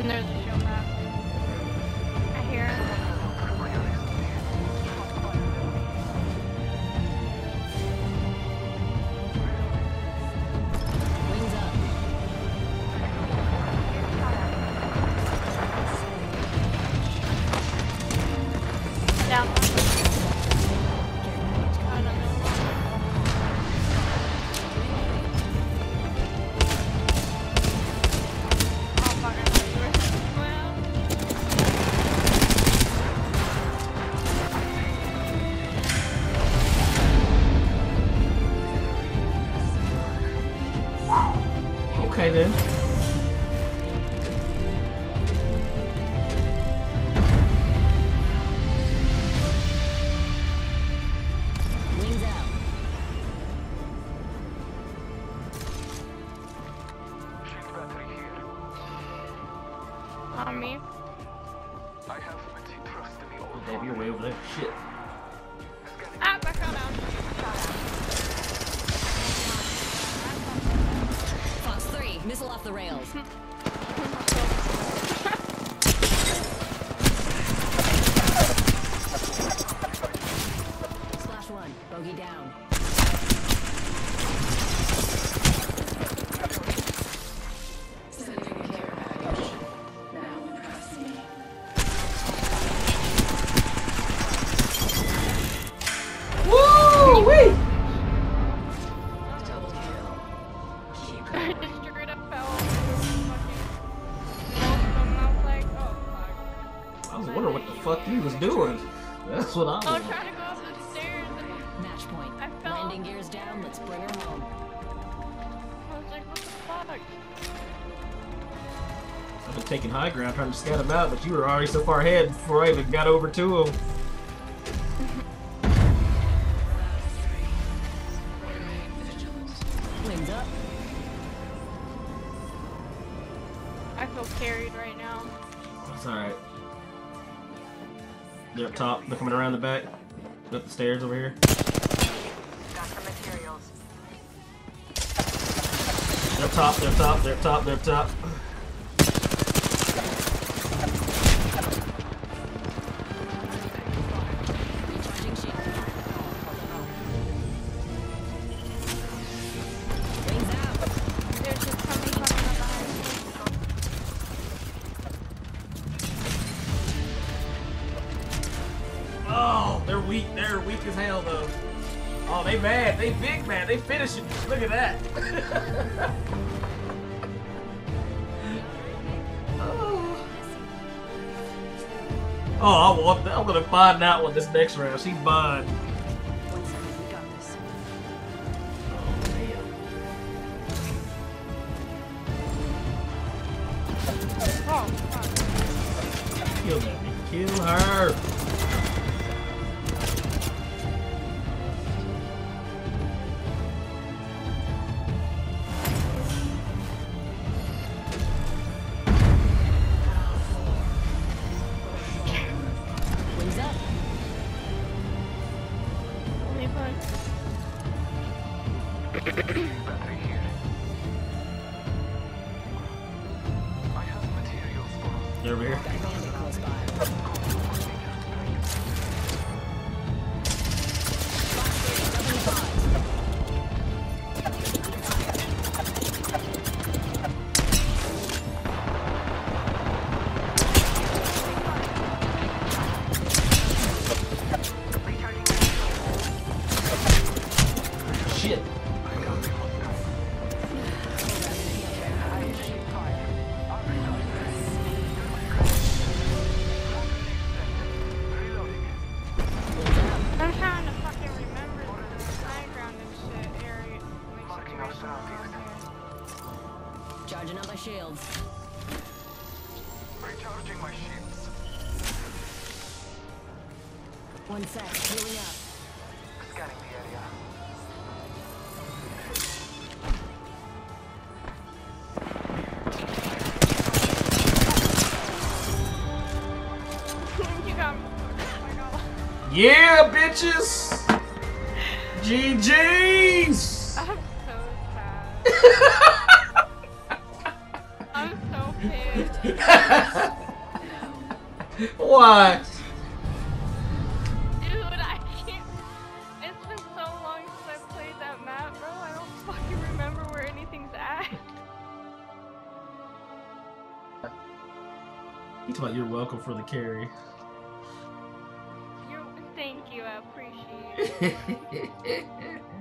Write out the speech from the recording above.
And there's a shield map. I hear him. Wings up. Down one. Okay then. Wings out. On me. Baby, you're way over there. Shit. Ah, back on out. Fox 3, missile off the rails. Slash 1, bogey down. Sending a care package. Now impress me. Woo! Wee! Double kill. Keep I just straight up fell off the mouth like, oh fuck. I was wondering what the fuck he was doing. That's what I was. I was trying to go up the stairs and match point. I fell. Landing gears down, let's bring her home. I was like, what the fuck? I've been taking high ground trying to scout him out, but you were already so far ahead before I even got over to him. Wings up. I feel carried right now. It's alright. They're up top. They're coming around the back. Up the stairs over here. Got some materials. They're up top. They're up top. They're up top. They're up top. Recharging shield. Wings out. There's just coming fucking up behind me. Oh, they're weak. They're weak as hell, though. Oh, they mad. They big mad. They finishing. Look at that. Oh, I'm gonna find that one this next round. She's mine. One second, we got this. Oh, fuck. Kill that bitch. Kill her. Wings up. Only fun. They're over here. Got bandit close by. Shit. I'm trying to fucking remember the high ground and shit area. Like, situation around here. Charging up my shields. Recharging my shields. One sec, healing up. Scanning the area. You got me. Oh my god. Yeah, bitches. GG's. I'm so sad. I I'm so pissed. Why? Dude, I can't. It's been so long since I played that map, bro. I don't fucking remember where anything's at. You talking about you're welcome for the carry. Thank you, I appreciate it.